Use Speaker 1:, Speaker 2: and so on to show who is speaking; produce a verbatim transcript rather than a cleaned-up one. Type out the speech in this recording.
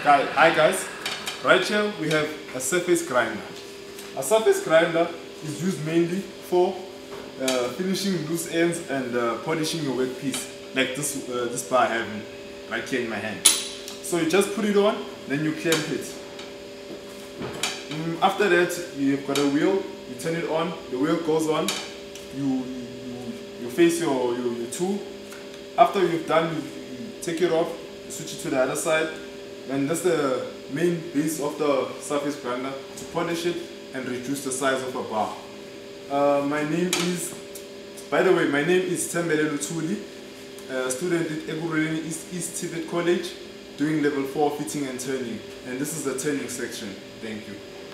Speaker 1: Hi, hi guys, right here we have a surface grinder. A surface grinder is used mainly for uh, finishing loose ends and uh, polishing your workpiece, like this, uh, this bar I have right here in my hand. So you just put it on, then you clamp it. Mm, after that, you've got a wheel, you turn it on, the wheel goes on, you, you, you face your, your, your tool. After you've done, you, you take it off, you switch it to the other side, and that's the main base of the surface grinder, to polish it and reduce the size of a bar. Uh, my name is, by the way, my name is Tembele Lutuli, a student at Ekurhuleni East, East Tibet College, doing level four fitting and turning, and this is the turning section. Thank you.